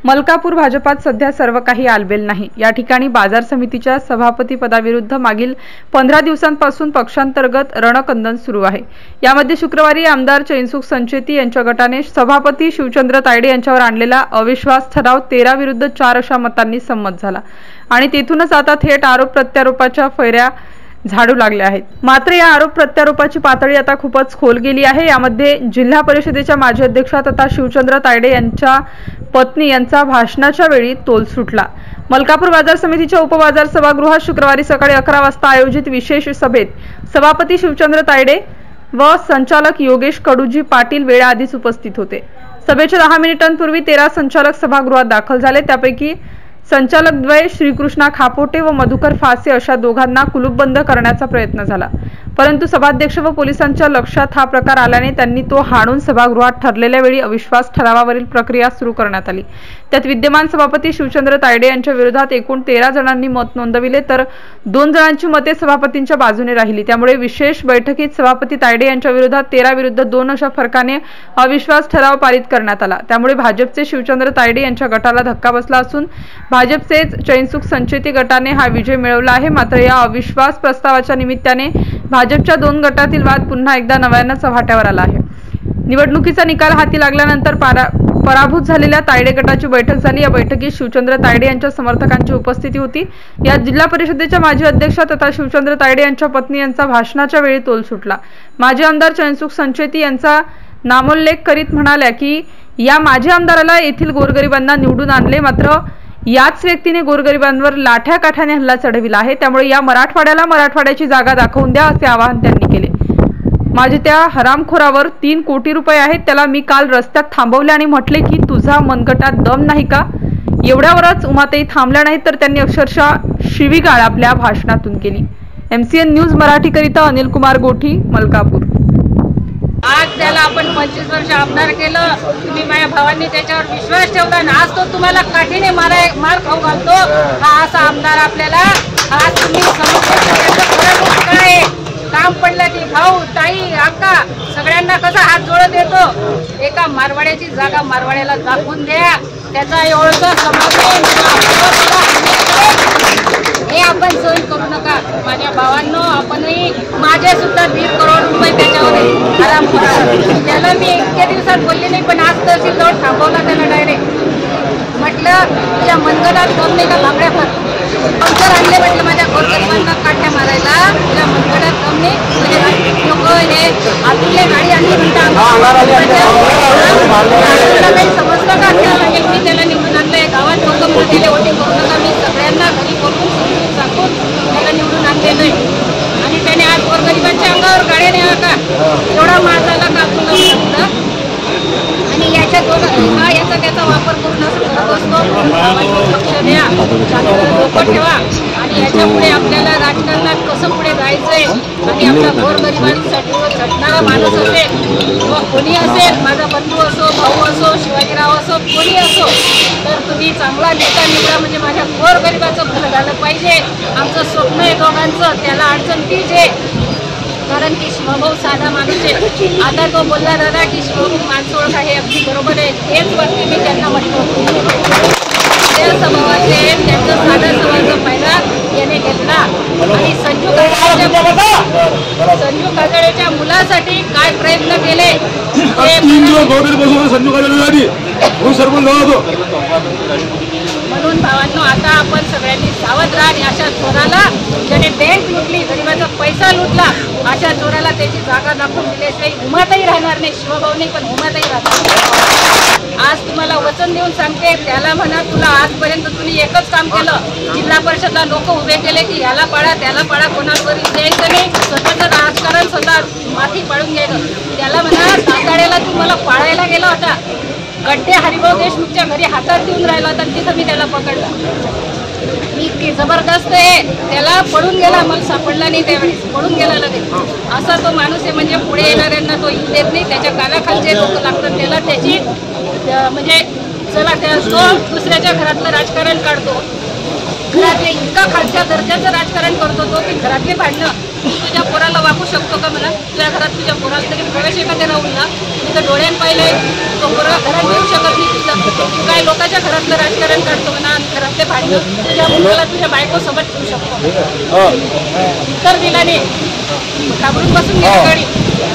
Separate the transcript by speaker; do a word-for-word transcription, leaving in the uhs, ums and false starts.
Speaker 1: मलकापूर भाजपात सध्या सर्व काही आलबेल नाही। या ठिकाणी बाजार समितीच्या सभापती पदाविरुद्ध मागील पंधरा दिवसांपासून पक्षांतर्गत रणकंदन सुरू आहे। यामध्ये शुक्रवारी आमदार चैनसुख संचेती यांच्या गटाने सभापती शिवचंद्र तायडे यांच्यावर आणलेला अविश्वास ठराव तेरा विरुद्ध चार अशा मतांनी संमत झाला आणि तेथूनच आता थेट आरोप प्रत्यारोपाच्या फैऱ्या झाडू लागले आहेत। मात्र या आरोप प्रत्यारोपाची पातळी आता खूपच खोल गेली आहे। यामध्ये जिल्हा परिषदेच्या माजी अध्यक्षा तथा शिवचंद्र तायडे यांच्या पत्नी यांचा भाषणाच्या वेळी तोल सुटला। मलकापूर बाजार समितीच्या उपबाजार सभागृहात शुक्रवारी सकाळी अकरा वाजता आयोजित विशेष सभेत सभापती शिवचंद्र तायडे व संचालक योगेश कडूजी पाटील वेळाआधीच उपस्थित होते। सभेच्या दहा मिनिटांपूर्वी तेरा संचालक सभागृहात दाखल झाले। त्यापैकी संचालक द्वय श्रीकृष्णा खापोटे व मधुकर फासे अशा दोघांना कुलूपबंद करण्याचा प्रयत्न झाला, परंतु सभाध्यक्ष व पोलिसांच्या लक्षात हा प्रकार आल्याने त्यांनी तो हाणून सभागृहात ठरलेल्या वेळी अविश्वास ठरावावरील प्रक्रिया सुरू करण्यात आली। त्यात विद्यमान सभापती शिवचंद्र तायडे यांच्या विरोधात एकूण तेरा जणांनी मत नोंदविले तर दोन जणांची मते सभापतींच्या बाजूने राहिली। त्यामुळे विशेष बैठकीत सभापती तायडे यांच्या विरोधात तेरा विरुद्ध दोन अशा फरकाने अविश्वास ठराव पारित करण्यात आला। त्यामुळे भाजपचे शिवचंद्र तायडे यांच्या गटाला धक्का बसला असून भाजपचे चैनसुख संचेती गटाने हा विजय मिळवला आहे। मात्र या अविश्वास प्रस्तावाच्या निमित्ताने भाजपच्या दोन गटातील वाद पुन्हा एकदा नव्यानं चव्हाट्यावर आला आहे। निवडणुकीचा निकाल हाती लागल्यानंतर पराभूत झालेल्या तायडे गटाची बैठक झाली। या बैठकीत शिवचंद्र तायडे यांच्या समर्थकांची उपस्थिती होती। या जिल्हा परिषदेच्या माजी अध्यक्षा तथा शिवचंद्र तायडे यांच्या पत्नी यांचा भाषणाच्या वेळी तोल सुटला। माजी आमदार चैनसुख संचेती यांचा नामोल्लेख करीत म्हणाल्या की या माजी आमदाराला येथील गोरगरिबांना निवडून आणले, मात्र याच व्यक्तीने गोरगरिबांवर लाठ्या काठ्याने हल्ला चढविला आहे। त्यामुळे या मराठवाड्याला मराठवाड्याची जागा दाखवून द्या असे आवाहन त्यांनी केले। माझे त्या हरामखोरावर तीन कोटी रुपये आहेत, त्याला मी काल रस्त्यात थांबवले आणि म्हटले की तुझा मनगटात दम नाही का? एवढ्यावरच उमाताई थांबल्या नाहीत तर त्यांनी अक्षरशः शिवीगाळ आपल्या भाषणातून केली। एमसीएन न्यूज मराठीकरिता अनिल कुमार गोठी, मलकापूर।
Speaker 2: आज त्याला आपण पंचवीस वर्ष आमदार केलं, तुम्ही माझ्या भावांनी त्याच्यावर विश्वास ठेवला आणि आज तो तुम्हाला काठीने माराय मार खाऊ घालतो। हा असा आमदार आपल्याला आज तुम्ही काय काम पडलं की भाऊ ताई आका सगळ्यांना कसा हात जोडत येतो। एका मारवाड्याची जागा मारवाड्याला दाखवून द्या, त्याचा एवढं समावेश हे आपण सहन करू नका। माझ्या भावांनो, आपणही माझे सुद्धा दीड करोड रुपये त्याच्यावर आराम करा। त्याला मी इतक्या दिवसात बोलले नाही, पण आज तहसील जवळ थांबवला त्याला डायरेक्ट। म्हटलं तुझ्या मनगटात दम नाही का बांगड्या भर पंचर आणले, म्हटलं माझ्या गोरगरिबांना काठ्या मारायला तुझ्या मनगटात दम नाही। म्हणजे लोक हे आतुरले गाडी आणली म्हणतात काही समजलं का? मी त्याला निवडून आणलंय, गावात लोक म्हणून त्याला वोटिंग करू नका। मी सगळ्यांना घरी बोलून सांगून त्याला निवडून आणलेलं आहे आणि त्याने आज गोरगरिबांच्या अंगावर गाड्या न्यावा का? एवढा मार झाला का तुला सांगतं? आणि याच्या दोन हा याचा त्याचा वापर करून असं करत असतो। लक्ष द्या, डोकं ठेवा आणि याच्यापुढे आपल्याला राजकारणात कसं पुढे जायचंय आणि आपल्या गोरगरिबांसाठी झटणारा माणूस असेल किंवा कोणी असेल, माझा बंधू असो, भाऊ असो, शिवाजीराव असो, कोणी असो, तर तुम्ही चांगला नेता निवडा म्हणजे माझ्या गोरगरिबाचं भलं झालं पाहिजे। आमचं स्वप्न आहे दोघांचं, त्याला अडचण तीच आहे कारण की शिवभाऊ साधा माणूस आहे। आता तो बोलला दादा की शिवभाऊ माणसं ओळखा, हे अगदी बरोबर आहे। हेच वाटते मी त्यांना म्हटलं त्या स्वभावाचे त्यांचा साधा स्वभावाचा फायदा याने घेतला आणि संजू काजळेच्या संजू काजळेच्या मुलासाठी काय प्रयत्न केले म्हणून भावांनो, आता आपण सगळ्यांनी सावध राहा आणि अशा चोराला ज्याने बँक लुटली, गरिबाचा पैसा लुटला, अशा चोराला त्याची जागा दाखवून दिल्याशिवाय उमाताही राहणार नाही। शिवभाऊ नाही पण उमाताही राहणार। आज तुम्हाला वचन देऊन सांगते, त्याला म्हणा तुला आजपर्यंत तुम्ही एकच काम केलं, जिल्हा परिषदला लोक उभे केले की याला पाडा त्याला पाडा, कोणावर द्यायचं नाही, स्वतःचं राजकारण स्वतः माथी पाडून घ्यायचं। त्याला म्हणा दाताड्याला तुम्हाला पाळायला गेला होता, गड्डे हरिभाऊ देशमुखच्या घरी हातात देऊन राहिला होता, तिथं मी त्याला पकडला। इतकी जबरदस्त आहे, त्याला पडून गेला, मला सापडला नाही त्यावेळेस, पडून गेला लगेच। असा तो माणूस आहे म्हणजे पुढे येणाऱ्यांना तो येऊ देत नाही, त्याच्या कानाखालचे लोक लागतात त्याला, त्याची म्हणजे चला त्या तो दुसऱ्याच्या घरातलं राजकारण काढतो, घरातले इतका खालच्या दर्जाचं राजकारण करतो तो की घरातले भांडणं तुझ्या पोराला वापरू शकतो का? मला तुझ्या घरात तुझ्या पोराला तरी प्रवेश आहे का? ते राहुलला मी तर डोळ्यानं पाहिलंय। तो पोरगा घरात येऊ शकत नाही तुझं. तू काय लोकांच्या घरातलं राजकारण काढतो म्हणा आणि घरातले भांडण तुझ्या मुलाला तुझ्या बायकोसोबत ठेवू शकतो. उत्तर दिला नाही, घाबरून बसून गेली गाडी.